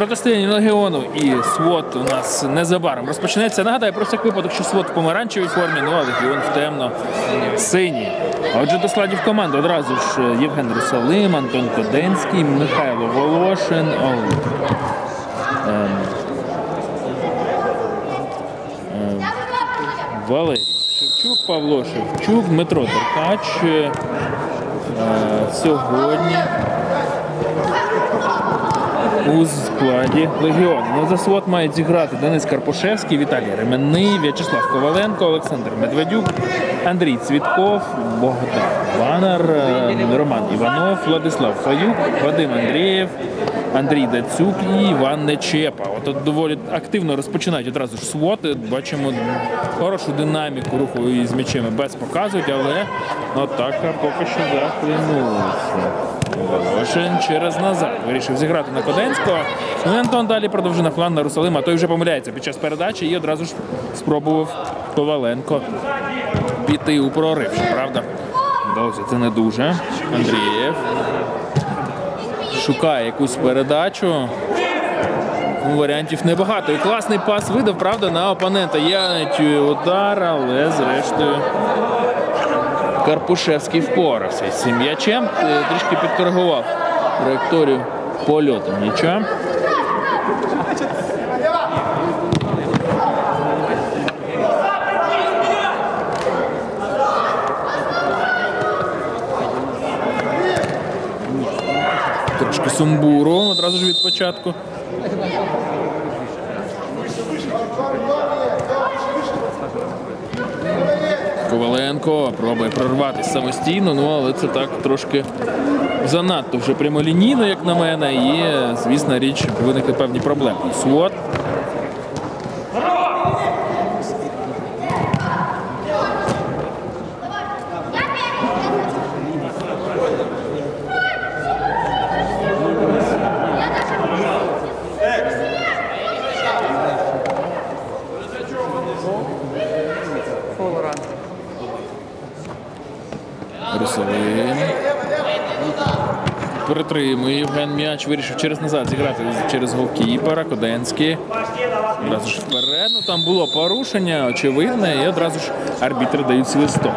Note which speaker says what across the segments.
Speaker 1: Протистояння Легіону і СВОТ у нас незабаром розпочнеться. Нагадаю, про всяк випадок, що СВОТ в помаранчевій формі, ну а Легіон в темно-синій. Отже, до складів команди одразу ж Євген Русалим, Антон Коденський, Михайло Волошин, Валерій Шевчук, Павло Шевчук, Дмитро Деркач. Сьогодні у складі Легіону. Ну, за СВОТ мають зіграти Денис Карпушевський, Віталій Ременний, В'ячеслав Коваленко, Олександр Медведюк, Андрій Цвітков, Богдан Ванар, Роман Іванов, Владислав Фаюк, Вадим Андрієв, Андрій Дацюк і Іван Нечепа. От доволі активно розпочинають одразу ж СВОТ. Бачимо хорошу динаміку руху із м'ячами без показують, але атака поки що захлинулася. Волошин через назад вирішив зіграти на Коденського. Ну, Антон далі продовжує на фланг на Русалима. Той вже помиляється під час передачі і одразу ж спробував Коваленко піти у прорив. Правда, вдалося це не дуже. Андрієв шукає якусь передачу. Варіантів небагато. І класний пас видав, правда, на опонента. Є удар, але зрештою Карпушевський впорався з цим м'ячем. Трішки підкоригував траєкторію польоту м'яча. Трошки сумбуру одразу ж від початку. Коваленко пробує прорватися самостійно, ну але це так трошки занадто вже прямолінійно, як на мене, і, звісно, річ, виникли певні проблеми. СВОТ. Русалим. Перетримує Євген м'яч. Вирішив через назад зіграти через голкіпера. Коденський. Одразу ж вперед. Ну, там було порушення, очевидне. І одразу ж арбітри дають свисток.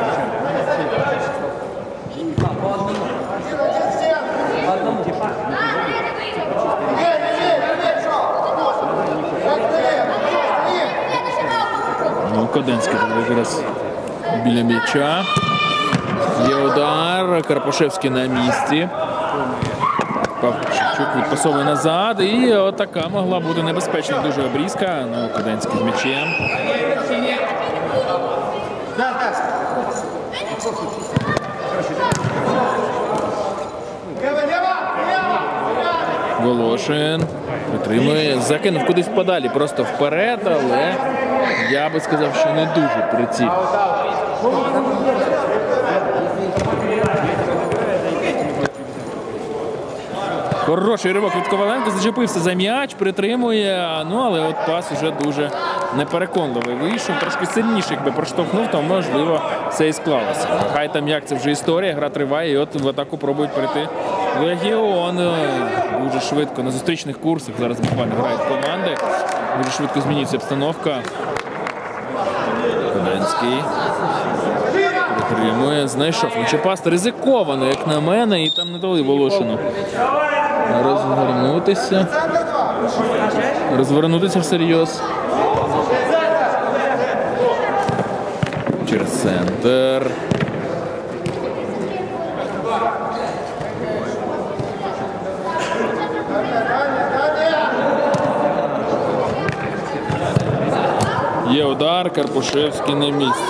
Speaker 1: Ну, Коденський якраз біля м'яча. Є удар, Карпушевський на місці. Шевчук відпасовує назад. І отака могла бути небезпечна дуже обрізка. Ну, Коденський з м'ячем. Волошин отримує, закинув кудись подалі, просто вперед, але я би сказав, що не дуже прицільно. Хороший ривок від Коваленко, зачепився за м'яч, притримує, ну але от пас уже дуже непереконливий вийшов. Трошки сильніше, якби проштовхнув, то можливо все і склалося. Хай там як, це вже історія, гра триває, і от в атаку пробують прийти Легіон. Дуже швидко на зустрічних курсах, зараз буквально грають команди, дуже швидко змінюється обстановка. Коденський притримує, знайшов Нечепаста, ризиковано, як на мене, і там не дали Волошину розвернутися всерйоз. Через центр. Є удар, Карпушевський на місці.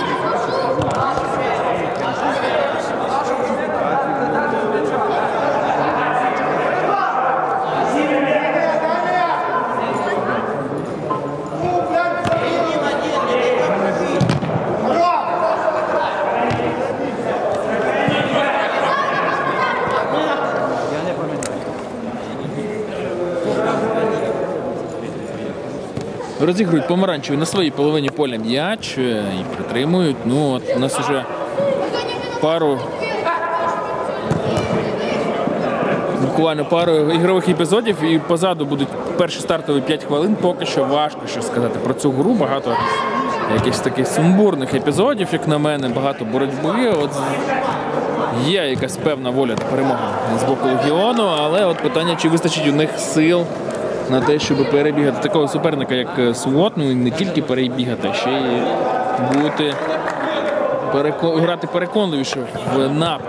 Speaker 1: Розігрують помаранчеві на своїй половині поля м'яч і притримують. Ну, от у нас вже пару буквально пару ігрових епізодів і позаду будуть перші стартові 5 хвилин. Поки що важко щось сказати про цю гру. Багато якихось таких сумбурних епізодів, як на мене, багато боротьби. От є якась певна воля до перемоги з боку Легіону, але от питання, чи вистачить у них сил на те, щоб перебігати такого суперника, як SWAT, ну і не тільки перебігати, а ще й бути грати переконливіше в напад.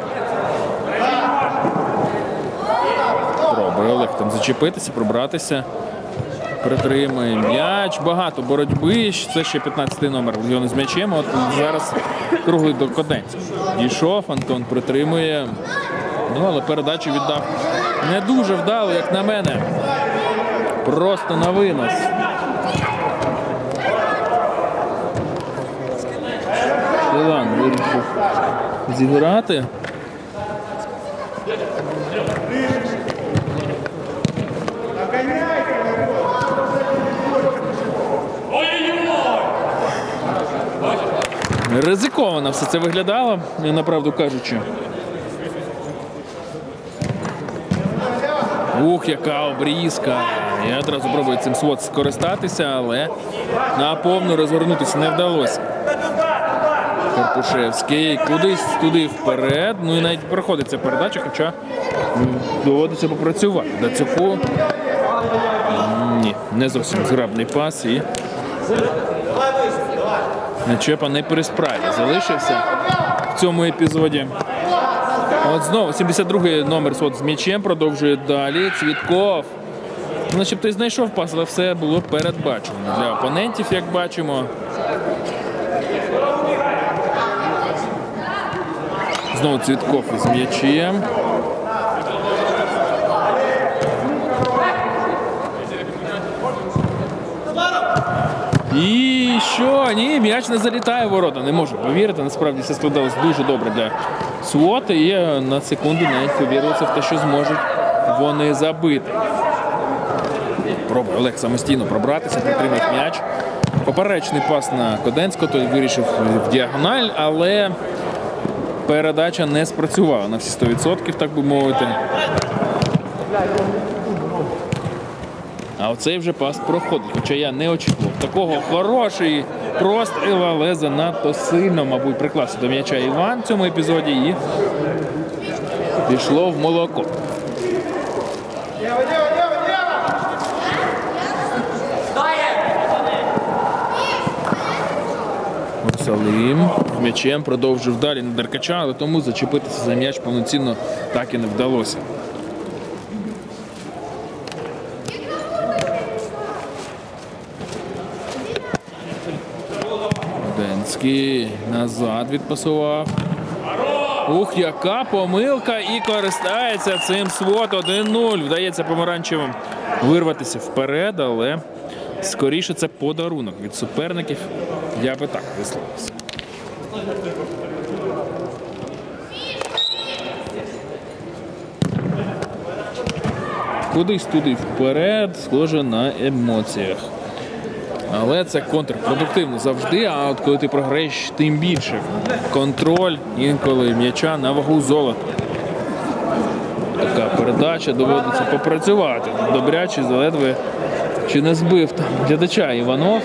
Speaker 1: Пробує Олег там зачепитися, пробратися. Притримує м'яч. Багато боротьби. Це ще 15-й номер Легіону з м'ячем. От зараз круглий до Коденця. Дійшов, Антон притримує. Ну, але передачу віддав не дуже вдало, як на мене. Просто на винос. Іван вирішив зіграти. Ризиковано все це виглядало, направду кажучи. Ух, яка обрізка. Я одразу пробую цим SWAT скористатися, але на повну розгорнутися не вдалося. Карпушевський кудись туди вперед. Ну і навіть проходиться передача, хоча доводиться попрацювати. Дацюку. Ні, не зовсім зграбний пас і Нечепа не при справі залишився в цьому епізоді. От знову 72-й номер SWAT з м'ячем продовжує далі. Цвітков. Начебто й знайшов пас, але все було передбачено для опонентів, як бачимо. Знову Цвітков із м'ячем. І що? Ні, м'яч не залітає в ворота. Не можу повірити. Насправді все складалось дуже добре для SWAT. І на секунду навіть повірилося в те, що зможуть вони забити. Пробує Олег самостійно пробратися, притримав м'яч. Поперечний пас на Коденського, той вирішив в діагональ, але передача не спрацювала на всі 100%, так би мовити. А оцей вже пас проходить, хоча я не очікував. Такого хороший простріл, але занадто сильно, мабуть, приклався до м'яча Іван в цьому епізоді і пішло в молоко. Салим м'ячем продовжив далі на Деркача, але тому зачепитися за м'яч повноцінно так і не вдалося. Денський назад відпасував. Ух, яка помилка, і користається цим SWAT 1-0. Вдається помаранчевим вирватися вперед, але скоріше це подарунок від суперників. Я би так висловився. Кудись туди вперед, схоже на емоціях. Але це контрпродуктивно завжди, а от коли ти програєш, тим більше. Контроль інколи м'яча на вагу золота. Така передача, доводиться попрацювати. Добряче, заледве чи не збив там глядача Іванов.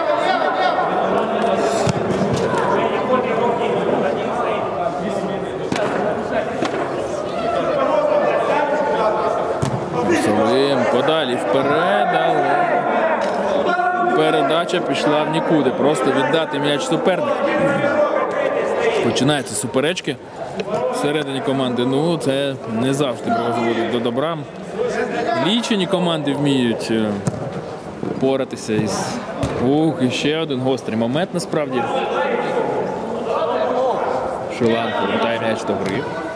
Speaker 1: Салим подалі вперед, але передача пішла в нікуди. Просто віддати м'яч супернику. Починаються суперечки всередині команди. Ну, це не завжди приводить до добра. Лічені команди вміють поратися із... Ух, і ще один гострий момент, насправді. Шулан повертає м'яч до гри.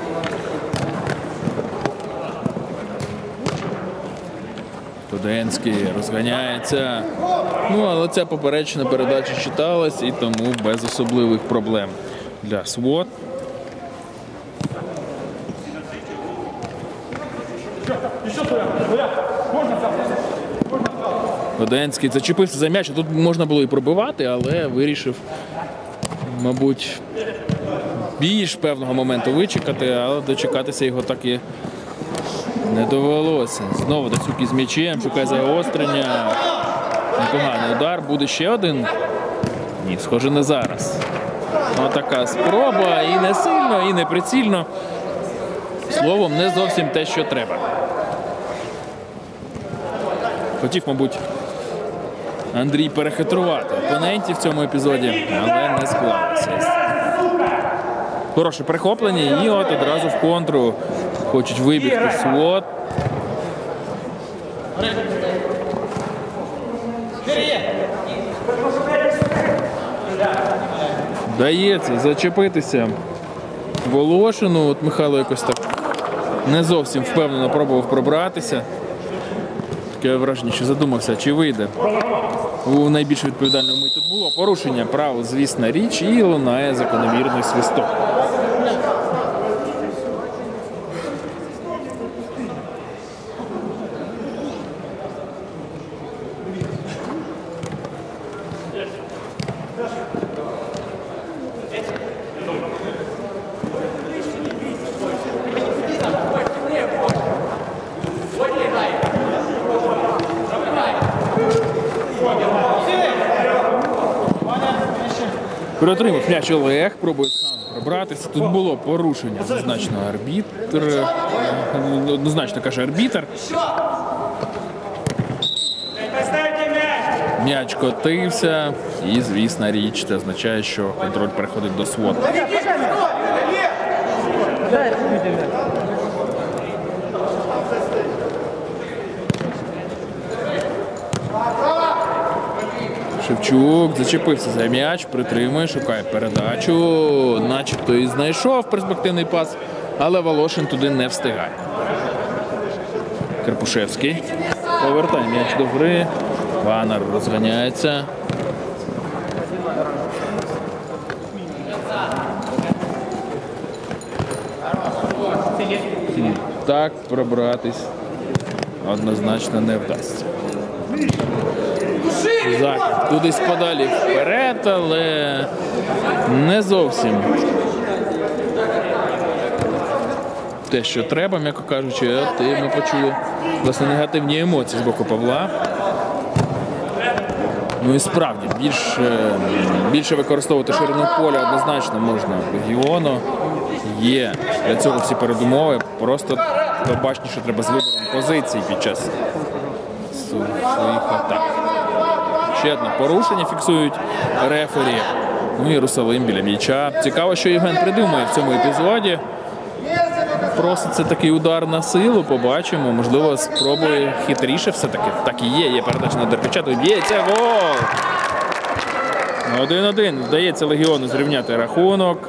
Speaker 1: Коденський розганяється. Ну, але ця поперечна передача читалась, і тому без особливих проблем для SWAT. Коденський зачепився за м'яч. Тут можна було і пробивати, але вирішив, мабуть, більш певного моменту вичекати, але дочекатися його так і Не довелося. Знову Дацюк із м'ячем, шукає загострення. Непоганий удар. Буде ще один. Ні, схоже, не зараз. Отака спроба. І не сильно, і не прицільно. Словом, не зовсім те, що треба. Хотів, мабуть, Андрій перехитрувати опонентів в цьому епізоді, але не склалося. Хороше перехоплення і от одразу в контру хочуть вибігти СВОТ. Вдається зачепитися Волошину. От Михайло якось так не зовсім впевнено пробував пробратися. Таке враження, що задумався, чи вийде. У найбільш відповідальному мить тут було порушення правил, звісна річ, і лунає закономірний свисток. Переотримав м'яч Олег, пробує сам пробратися. Тут було порушення, однозначно каже арбітр. М'яч котився і, звісна річ, це означає, що контроль переходить до СВОТ. Шевчук зачепився за м'яч, притримує, шукає передачу, начебто і знайшов перспективний пас, але Волошин туди не встигає. Карпушевський повертає м'яч до гри, Ванар розганяється. Так пробратись однозначно не вдасться. Захід кудись подалі вперед, але не зовсім те, що треба, м'яко кажучи. От і ми почули, власне, негативні емоції з боку Павла. Ну і справді, більше використовувати ширину поля однозначно можна Легіону. Є для цього всі передумови. Просто побачніше треба з вибором позицій під час своїх атак. Ще одне порушення фіксують рефері. Ну і Єрусалим біля м'яча. Цікаво, що Євген придумає в цьому епізоді. Проситься такий удар на силу, побачимо. Можливо, спробує хитріше все-таки. Так і є передача на Деркача, то б'ється гол! 1-1. Вдається Легіону зрівняти рахунок.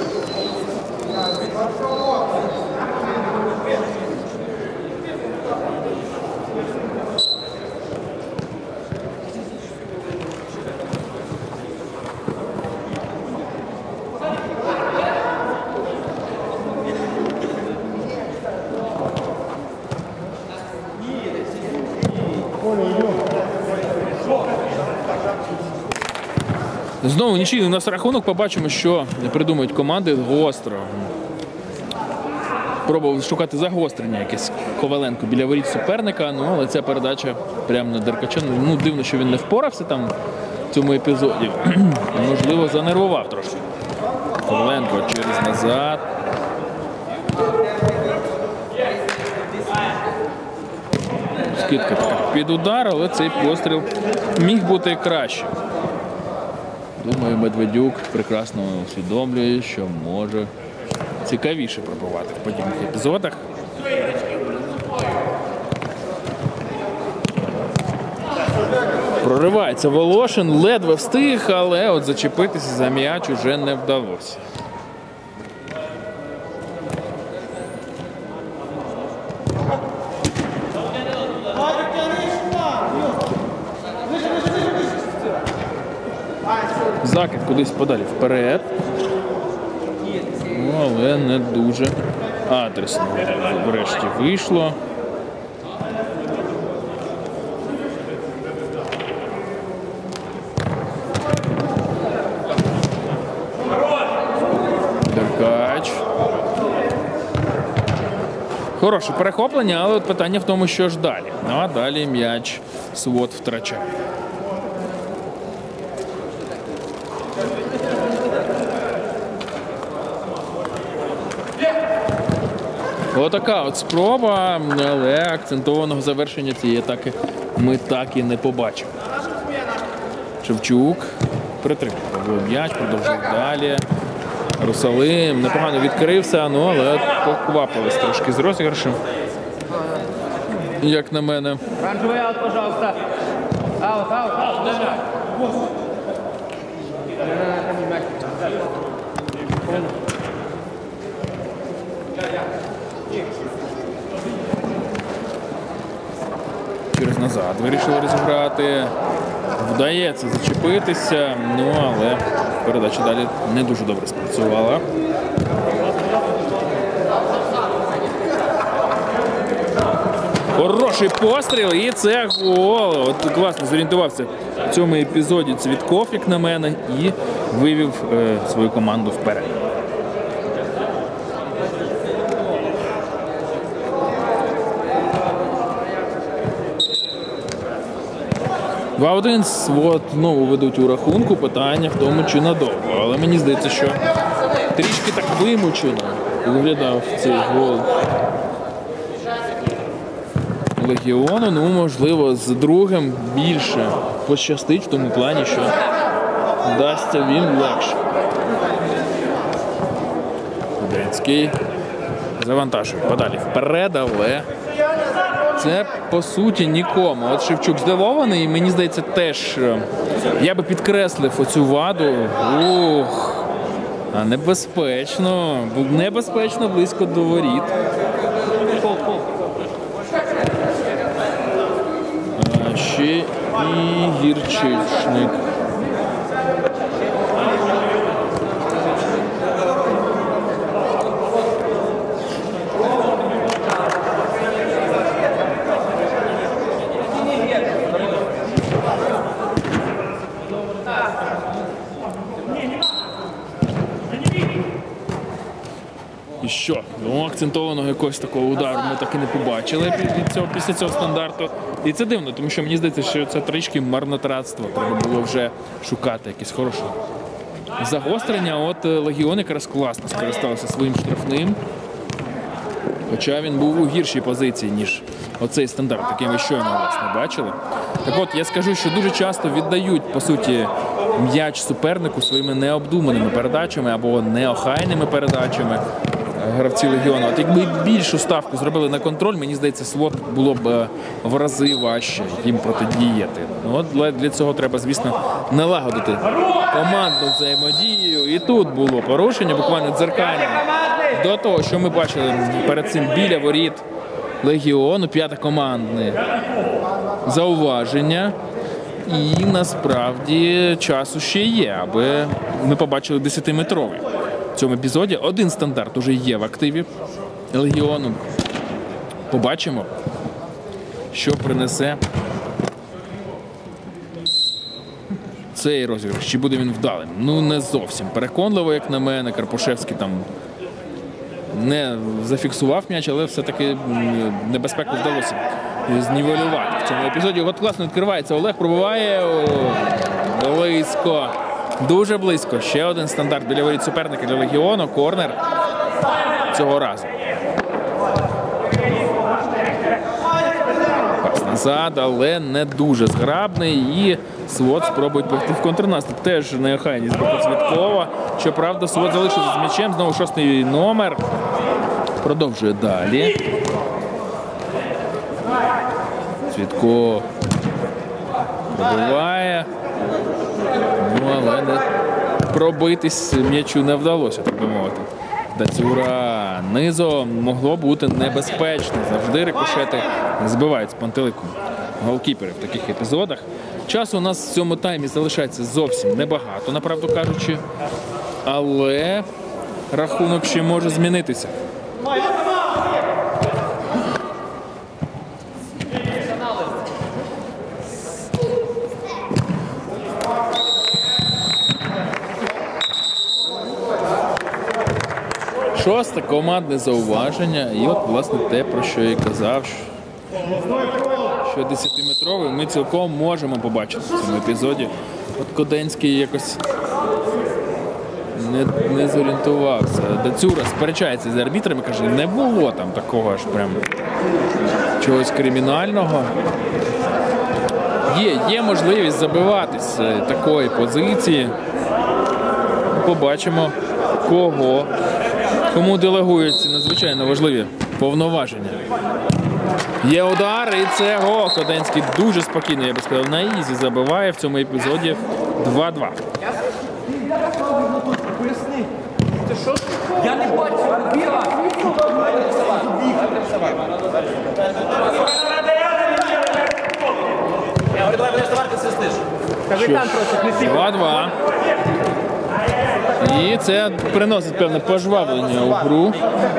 Speaker 1: Знову нічийний у нас рахунок. Побачимо, що придумають команди гостро. Пробував шукати загострення якесь Коваленко біля воріт суперника, але ця передача прямо на Деркача. Ну, дивно, що він не впорався там в цьому епізоді. Можливо, занервував трошки. Коваленко через назад. Скидка під удар, але цей постріл міг бути краще. Думаю, Медведюк прекрасно усвідомлює, що може цікавіше пробувати в подібних епізодах. Проривається Волошин, ледве встиг, але от зачепитися за м'яч уже не вдалося. Закид кудись подалі вперед. Але не дуже адресно врешті вийшло. Деркач. Хороше перехоплення, але от питання в тому, що ж далі. Ну, а далі м'яч Свод втрачає. Отака от спроба, але акцентованого завершення цієї атаки ми так і не побачимо. Шевчук притримав м'яч, продовжує далі. Русалим непогано відкрився, ну, але поквапились трошки з розіграшем, як на мене.
Speaker 2: Оранжевый аут, пожалуйста. Аут, аут, аут.
Speaker 1: Через назад вирішили розіграти. Вдається зачепитися, ну, але передача далі не дуже добре спрацювала. Хороший постріл, і це гол. От класно зорієнтувався в цьому епізоді Цвітков, як на мене, і вивів свою команду вперед. Свод знову ведуть у рахунку, питання в тому, чи надовго. Але мені здається, що трішки так вимучено виглядав цей гол Легіону. Ну, можливо, з другим більше пощастить в тому плані, що вдасться він легше. Дудецький завантажує подалі вперед, але це, по суті, нікому. От Шевчук здивований, і мені здається, теж я би підкреслив оцю ваду. Ух, а небезпечно. Небезпечно близько до воріт. А ще і Гірчичник. І що? Ну, акцентованого якогось такого удару ми так і не побачили після цього стандарту. І це дивно, тому що мені здається, що це трішки марнотратство. Треба було вже шукати якесь хороше загострення. От Легіон якраз класно скористався своїм штрафним. Хоча він був у гіршій позиції, ніж оцей стандарт, який ми щойно власне бачили. Так от, я скажу, що дуже часто віддають, по суті, м'яч супернику своїми необдуманими передачами або неохайними передачами гравці Легіону. От якби більшу ставку зробили на контроль, мені здається, Свод було б в рази важче їм протидіяти. От для цього треба, звісно, налагодити командну взаємодію. І тут було порушення, буквально дзеркальне, до того, що ми бачили перед цим біля воріт Легіону, п'ятикомандне зауваження. І насправді часу ще є, аби ми побачили 10-метровий. В цьому епізоді один стандарт уже є в активі Легіону. Побачимо, що принесе цей розіграш. Чи буде він вдалим? Ну, не зовсім переконливо, як на мене. Карпушевський там не зафіксував м'яч, але все-таки небезпеку вдалося знівелювати в цьому епізоді. От класно відкривається. Олег пробиває близько. Дуже близько. Ще один стандарт біля воріт суперника для Легіону. Корнер цього разу. Пас назад, але не дуже зграбний. І Свод спробують пойти в контрнаступ. Теж неохайність з боку Цвіткова. Щоправда, Свод залишився з м'ячем. Знову 6-й номер. Продовжує далі. Цвітков пробиває. Ну, але не пробитись м'ячу не вдалося, так би мовити. Дацюра низом могло бути небезпечно. Завжди рикошети збивають з пантелику голкіпери в таких епізодах. Часу у нас в цьому таймі залишається зовсім небагато, направду кажучи. Але рахунок ще може змінитися. Шосте командне зауваження. І от, власне, те, про що я і казав, що 10-метровий ми цілком можемо побачити в цьому епізоді. От Коденський якось не зорієнтувався. Дацюра сперечається з арбітрами, каже, не було там такого аж прям чогось кримінального. Є можливість забиватись з такої позиції. Побачимо, кому делегуються надзвичайно важливі повноваження. Є удар, і це гол. Коденський дуже спокійно, я би сказав, на ізі забиває в цьому епізоді 2-2.
Speaker 2: Я не бачу. Капітан просто
Speaker 1: 2-2. І це приносить певне пожвавлення у гру.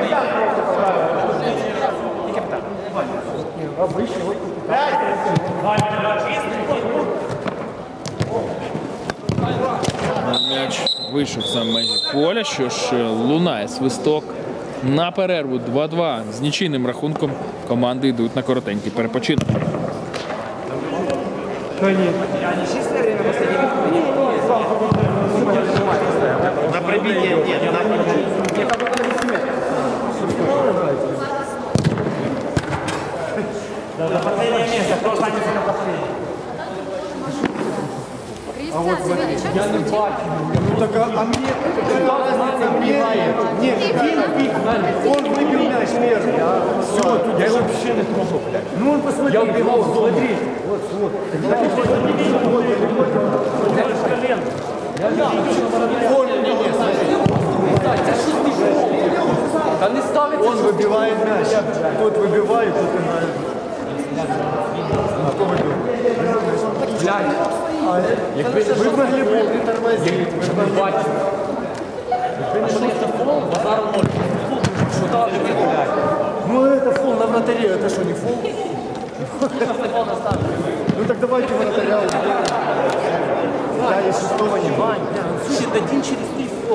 Speaker 1: М'яч вийшов за межі поля, що ж лунає свисток на перерву 2-2. З нічийним рахунком команди йдуть на коротенький перепочинок.
Speaker 3: На пробитие нет. На последнее место. Кто останется на последнем?
Speaker 4: Я не бачу. Ну так, а мне нет, он выбил мяч первый. Все, я его вообще не трогал, блядь. Ну он посмотри, я убивал, смотри. Вот. Он выбивает мяч. Тот выбивает, тот и на... Кто выбил? Вы могли бы притормозить. Ну это фол на вратаре, это что, не фол? Ну так давайте вратаря уберем. Да, и шестого не бань.
Speaker 2: Слушай, это 1 через 3 фол.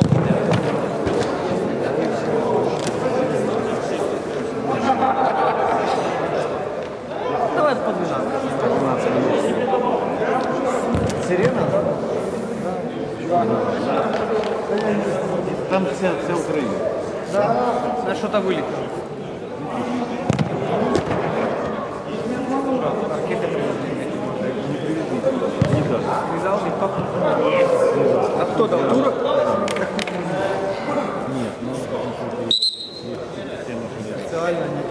Speaker 2: Давай по 12.
Speaker 4: Сирена?
Speaker 3: Там вся Украина.
Speaker 2: На что-то вылетело.
Speaker 4: А кто там, турок? Специально не.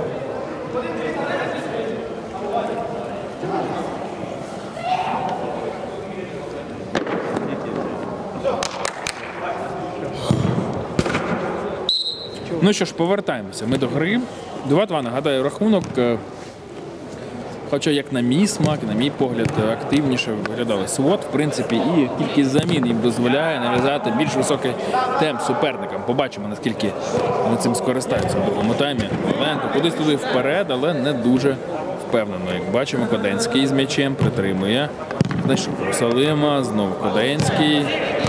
Speaker 1: Ну що ж, повертаємося ми до гри. 2-2, нагадаю, рахунок. Хоча, як на мій смак, на мій погляд, активніше виглядали СВОТ, в принципі, і кількість замін їм дозволяє нав'язати більш високий темп суперникам. Побачимо, наскільки вони цим скористаються в другому таймі. Оленко кудись туди вперед, але не дуже впевнено. Як бачимо, Коденський з м'ячем притримує. Знайшов Русалима, знову Коденський.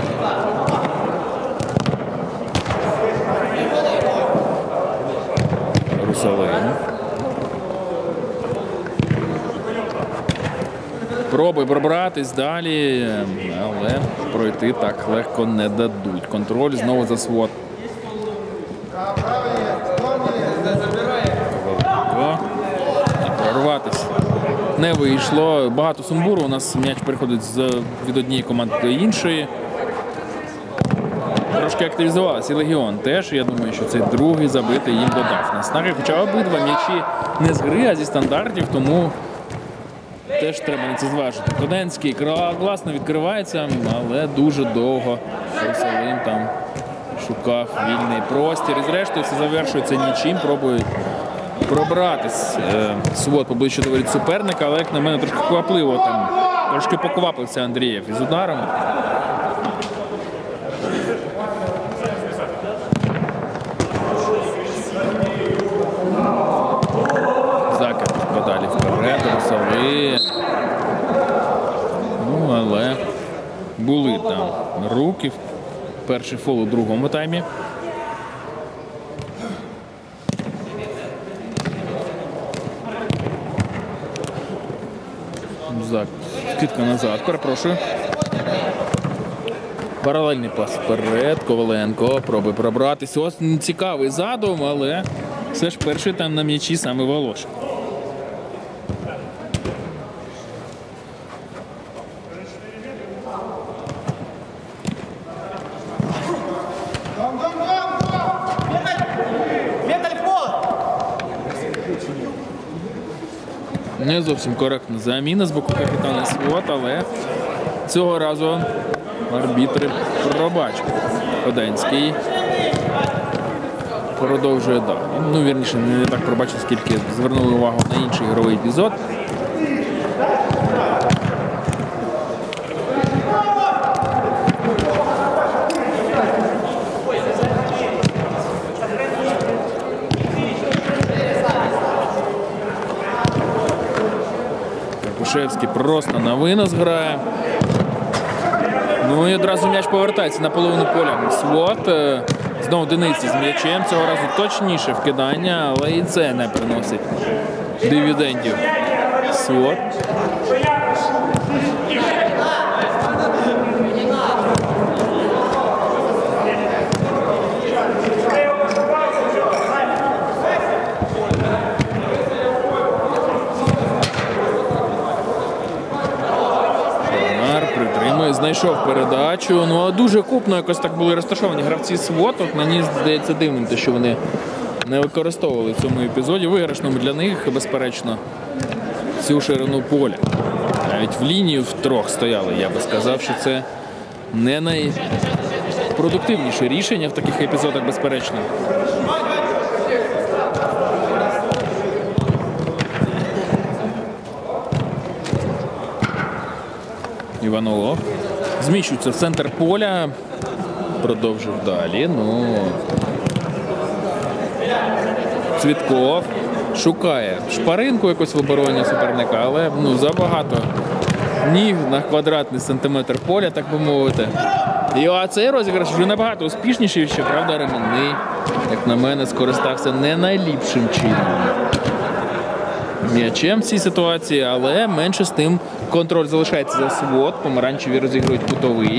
Speaker 1: Русалим. Пробуй пробратись далі, але пройти так легко не дадуть. Контроль знову за СВОТ. Велико. І прорватися не вийшло. Багато сумбуру. У нас м'яч переходить від однієї команди до іншої. Трошки активізувалася і Легіон теж. Я думаю, що цей другий забитий їм додав наснаги. Хоча обидва м'ячі не з гри, а зі стандартів, тому теж треба на це зважити. Коденський класно відкривається, але дуже довго Русалим там шукав вільний простір. І зрештою все завершується нічим. Пробує пробратись СВОТ поближче до воріт суперника, але, як на мене, трошки квапливо там. Трошки поквапився Андрієв із ударом. Закид подалі вперед, Русали. Ну, але були там руки. Перший фол у другому таймі. Скидка назад, перепрошую. Паралельний пас вперед. Коваленко пробує пробратися. Ось цікавий задум, але все ж перший там на м'ячі саме Волошин. Не зовсім коректна заміна з боку капітана Свот, але цього разу арбітри пробачили. Оденський продовжує далі. Ну, вірніше, не так пробачив, скільки звернули увагу на інший ігровий епізод. Карпушевський просто на винос грає. Ну і одразу м'яч повертається на половину поля. Свот знову Дениці з м'ячем. Цього разу точніше вкидання, але і це не приносить дивідендів. Свот. Знайшов передачу, ну а дуже купно якось так були розташовані гравці Свот. От мені здається дивним те, що вони не використовували в цьому епізоді. Виграшному для них, безперечно, цю ширину поля. Навіть в лінію втрьох стояли, я би сказав, що це не найпродуктивніше рішення в таких епізодах, безперечно. Іванов зміщується в центр поля, продовжив далі. Ну, Цвітков шукає шпаринку якось в обороні суперника, але забагато ніг на квадратний сантиметр поля, так би мовити. А цей розіграш вже набагато успішніший, що, правда, Ременний, як на мене, скористався не найліпшим чином м'ячем в цій ситуації, але менше з тим контроль залишається за Свот. Помаранчеві розігрують кутовий.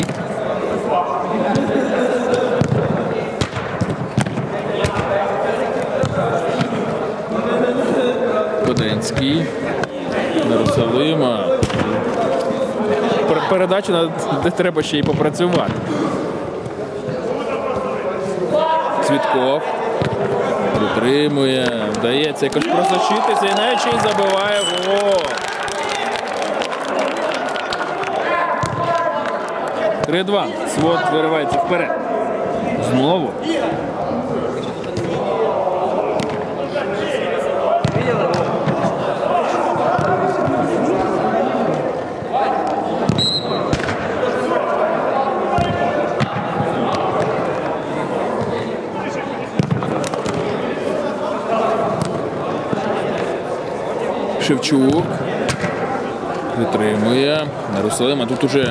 Speaker 1: Коденський. Нарусалима. Передача, де треба ще й попрацювати. Цвітков. Притримує. Вдається якось просочитися і навіть ще й забиває гол. 3-2. Свот виривається вперед. Знову. Шевчук витримує. Нарусалима. Тут уже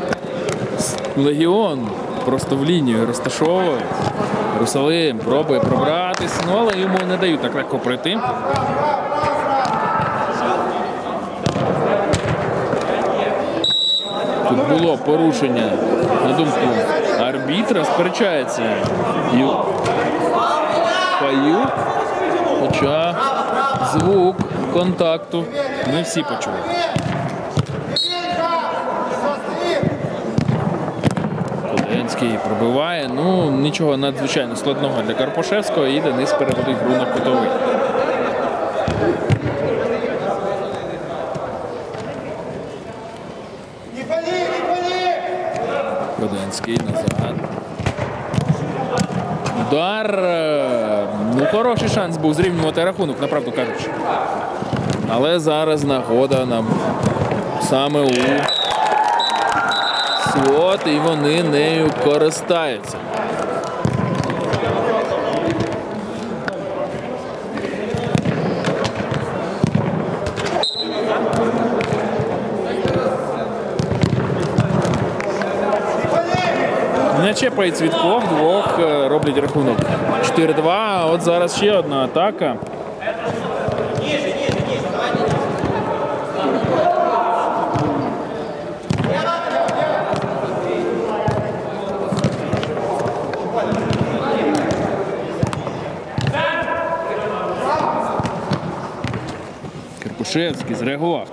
Speaker 1: Легіон просто в лінію розташовує. Русалим пробує пробратись, але йому не дають так легко пройти. Тут було порушення, на думку арбітра, сперечається Паюк, хоча звук контакту не всі почули. Коденський пробиває. Ну, нічого надзвичайно складного для Карпушевського, і Денис переводить гру на кутовий. Коденський назад. Удар. Ну, хороший шанс був зрівнювати рахунок, направду кажучи. Але зараз нагода нам саме у Свот, і вони нею користаються. Не чепає Цвітков, двох роблять рахунок 4-2. От зараз ще одна атака. Карпушевський зреагував.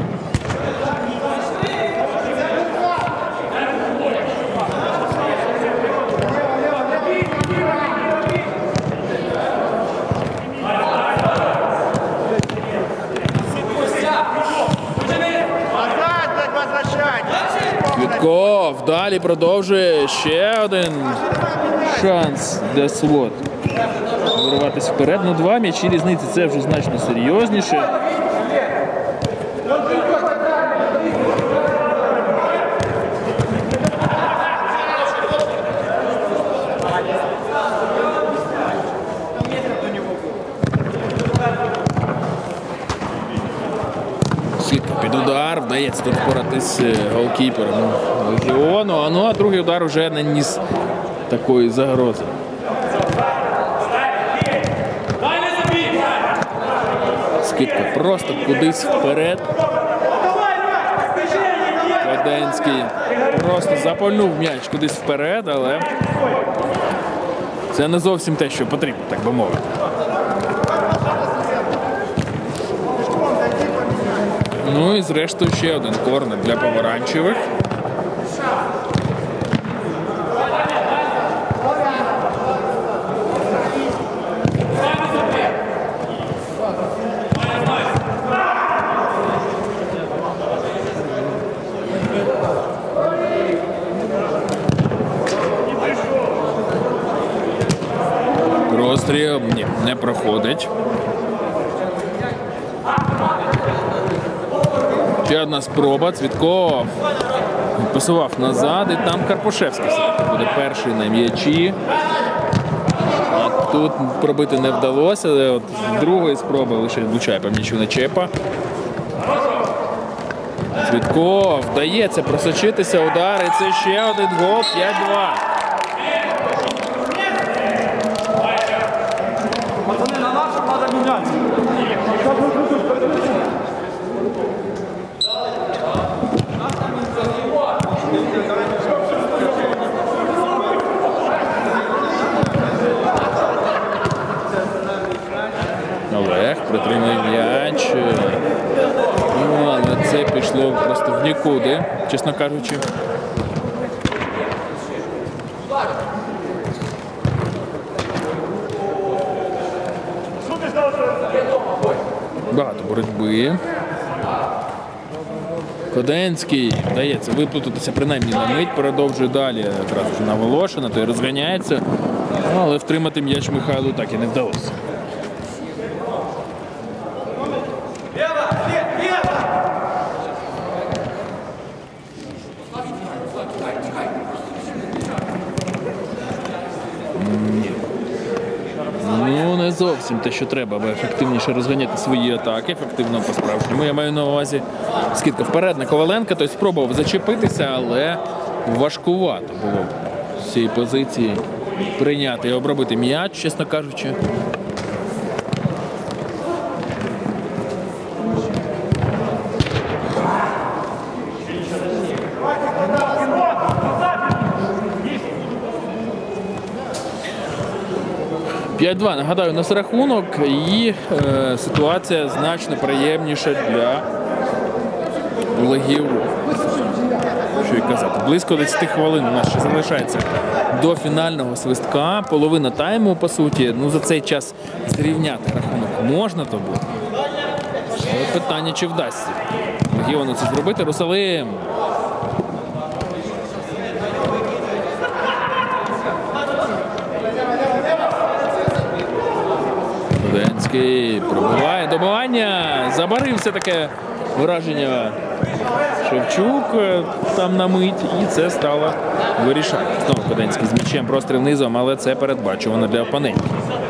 Speaker 1: Квітков далі продовжує ще один шанс для СВОТ вирватися вперед. Ну, 2 м'ячі різниці, це вже значно серйозніше. Сітка під удар, вдається тут впоратись голкіпером Легіону, ну а другий удар вже не ніс такої загрози. Скидка просто кудись вперед. Каденський просто запальнув м'яч кудись вперед, але це не зовсім те, що потрібно, так би мовити. Ну і зрештою ще один корнер для помаранчевих. Простріл, ні, не проходить. Ще одна спроба. Цвітков посував назад, і там Карпушевський буде перший на м'ячі. А тут пробити не вдалося, але от з другої спроби лише влучає по м'ячу Нечепа. Цвітков вдається просочитися, удар, і це ще один гол, 5-2.
Speaker 4: Пацаны, на нашем надо меняться.
Speaker 1: Олег притримує м'яч. Ну, але це пішло просто в нікуди, чесно кажучи. Багато боротьби. Коденський вдається виплутатися принаймні на мить, продовжує далі якраз вже на Волошина, той розганяється, але втримати м'яч Михайлу так і не вдалося. Ну, не зовсім те, що треба, аби ефективніше розганяти свої атаки, ефективно по-справжньому. Я маю на увазі скидка вперед на Коваленка, той спробував зачепитися, але важкувато було з цієї позиції прийняти і обробити м'яч, чесно кажучи. «5-2», нагадаю, у нас рахунок, і ситуація значно приємніша для Легіону. Що й казати, близько 10 хвилин у нас ще залишається до фінального свистка, половина тайму, по суті. Ну, за цей час зрівняти рахунок можна то буде. Але питання, чи вдасться Легіону це зробити. Русалим. Коденський пробиває, добивання, забарився таке враження Шевчук там на мить, і це стало вирішальним. Знову Коденський з м'ячем, простріл низом, але це передбачувано для опонентів.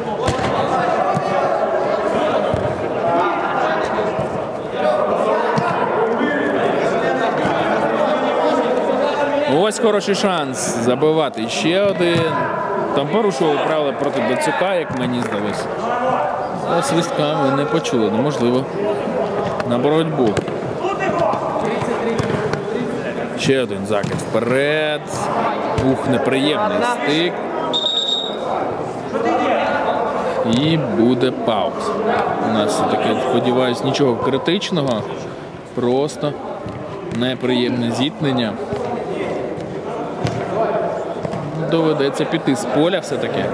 Speaker 1: Ось хороший шанс забивати ще один. Там порушували правила проти Дацюка, як мені здалося. Але свистка ми не почули, неможливо на боротьбу. Ще один закид вперед. Ух, неприємний стик. І буде пауза. У нас все-таки, сподіваюсь, нічого критичного. Просто неприємне зіткнення. Доведеться піти з поля все-таки.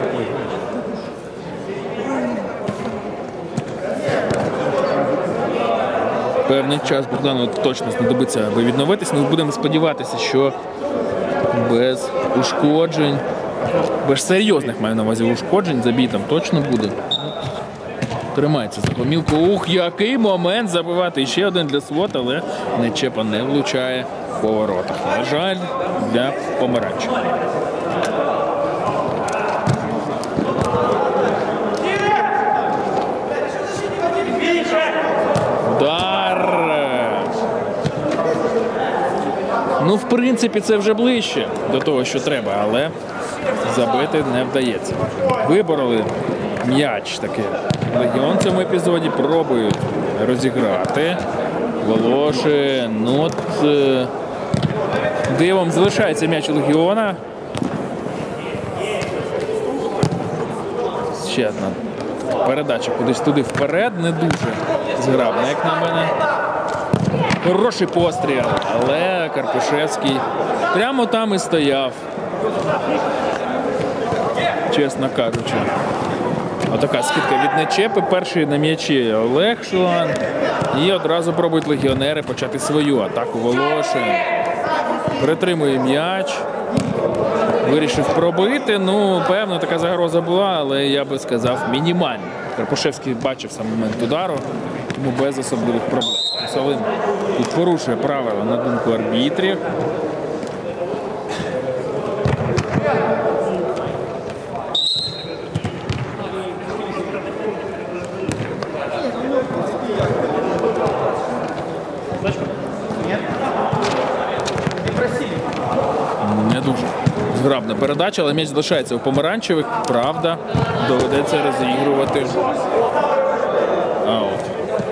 Speaker 1: Певний час Богдану точно знадобиться, аби відновитися. Ми будемо сподіватися, що без ушкоджень, без серйозних, маю на увазі, ушкоджень, забій там точно буде. Тримається за помілку. Ух, який момент забивати. І ще один для СВОТ, але Нечепа не влучає в поворотах. На жаль, для помаранчів. Удар. Ну, в принципі, це вже ближче до того, що треба, але забити не вдається. Вибороли м'яч таки. Легіон в цьому епізоді пробують розіграти. Волошин. Ну, от дивом залишається м'яч у Легіона. Ще одна передача кудись туди вперед. Не дуже зграбна, як на мене. Хороший постріл, але Карпушевський прямо там і стояв. Чесно кажучи. Отака скидка від Нечепи. Перший на м'ячі Олег Шулан. І одразу пробують легіонери почати свою атаку. Волошин притримує м'яч. Вирішив пробити. Ну, певно, така загроза була, але я би сказав, мінімальна. Карпушевський бачив сам момент удару, тому без особливих проблем. Русалин тут порушує правила, на думку арбітрів. Не дуже зграбна передача, але м'яч залишається у помаранчевих. Правда, доведеться розігрувати аут.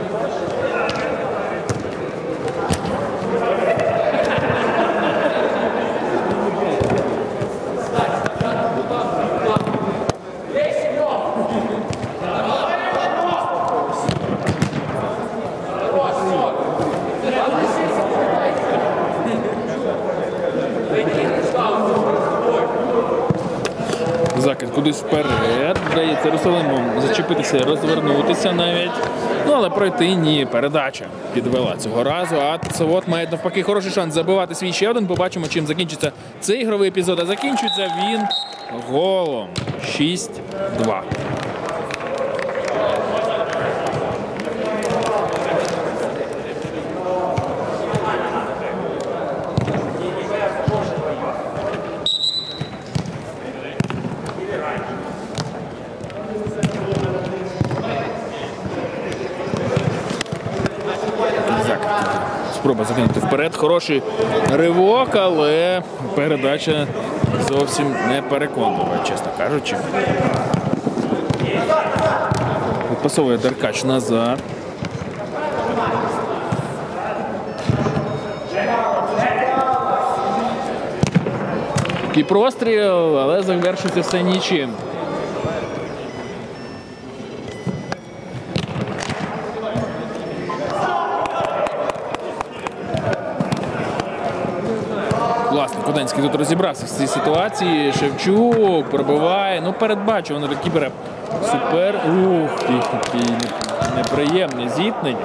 Speaker 1: Закид кудись вперед. Вдається Русалину зачепитися, розвернутися навіть. Ну, але пройти ні. Передача підвела цього разу. А ЦВОТ має навпаки хороший шанс забивати свій ще один. Побачимо, чим закінчиться цей ігровий епізод. А закінчується він голом. 6-2. Спроба закинути вперед. Хороший ривок, але передача зовсім не переконлива, чесно кажучи. Відпасовує Деркач назад. Такий простріл, але завершиться все нічим. Класно, Куденський тут розібрався в цій ситуації. Шевчук пробиває. Ну, передбачувано для кібера. Супер. Ух, який неприємне зіткнення.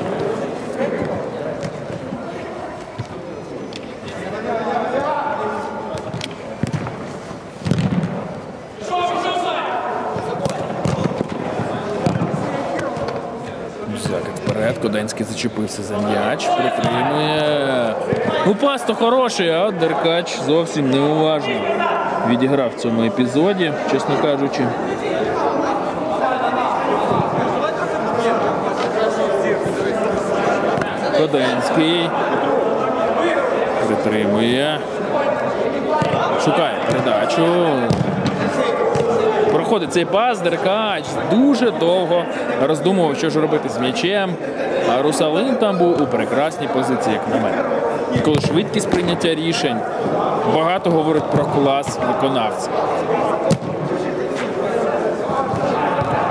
Speaker 1: Закид вперед. Куденський зачепився за м'яч. Притримує. Ну, пас то хороший, а от Деркач зовсім неуважно відіграв в цьому епізоді, чесно кажучи. Куденський притримує. Шукає передачу. Проходить цей пас, Деркач дуже довго роздумував, що ж робити з м'ячем. А Русалин там був у прекрасній позиції, як на мене. Коли швидкість прийняття рішень багато говорить про клас виконавця.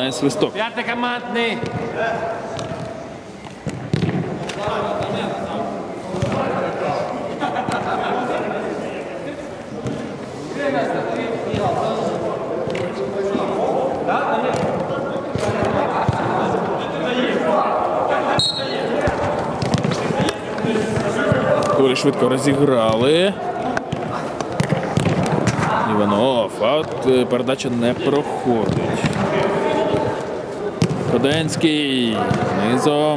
Speaker 1: лунає свисток.
Speaker 2: П'ятий командний.
Speaker 1: Доволі швидко розіграли. Іванов, а от передача не проходить. Коденський низом.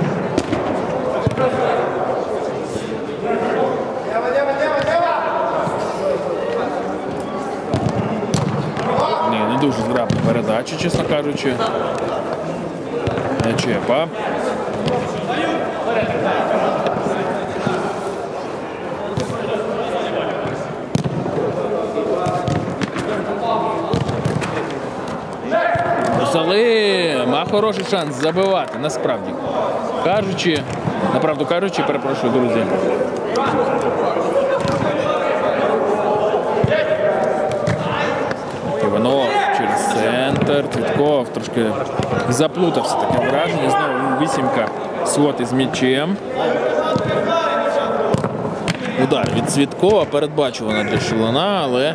Speaker 1: Ні, не дуже зграбна передача, чесно кажучи. Не чепа. Русалим, а хороший шанс забивати, насправді. Направду кажучи, перепрошую, друзі. Іванов через центр, Цвітков трошки заплутався, таке враження. Знову вісімка Свот із м'ячем. Удар від Цвіткова, передбачувана для Шилана, але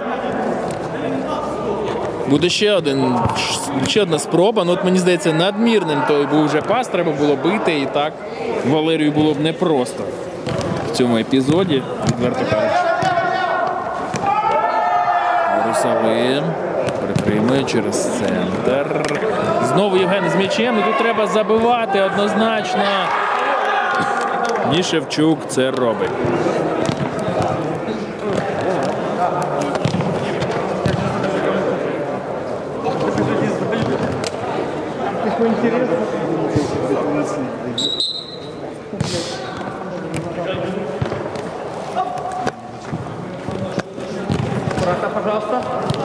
Speaker 1: буде ще одна спроба. Ну, от мені здається, надмірним той був вже пас, треба було бити, і так Валерію було б непросто в цьому епізоді, відверто кажучи. Русалим притримує через центр. Знову Євген з м'ячем, і тут треба забивати однозначно. І Шевчук це робить.
Speaker 2: Просто, пожалуйста.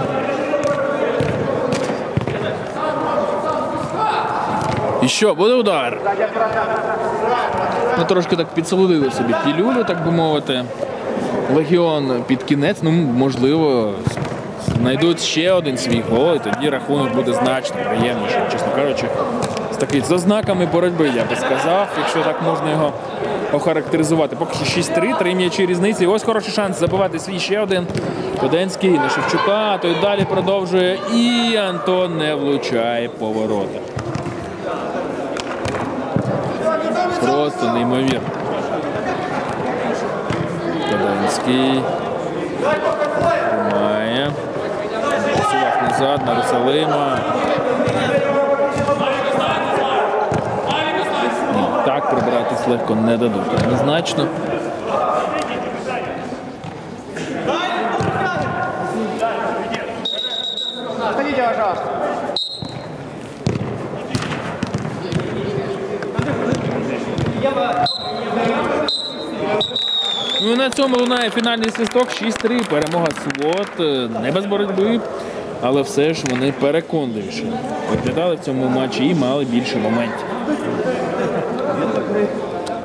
Speaker 1: І що, буде удар? Ну, трошки так підсолодили собі пілюлю, так би мовити. Легіон під кінець, ну, можливо, знайдуть ще один свій гол, і тоді рахунок буде значно приємніший, чесно кажучи. З ознаками боротьби, я би сказав, якщо так можна його охарактеризувати. Поки що 6-3, 3 м'ячі різниці. І ось хороший шанс забивати свій ще один. Коденський на Шевчука, той далі продовжує. І Антон не влучає по воротах. Просто неймовірно. Коденський. Тримає. Посував назад на Русалима. Так прибиратись легко не дадуть. Однозначно.
Speaker 2: Отходите, пожалуйста.
Speaker 1: Ну, на цьому лунає фінальний свисток. 6-3. Перемога Свот. Не без боротьби. Але все ж вони переконливіше виглядали в цьому матчі і мали більше моментів.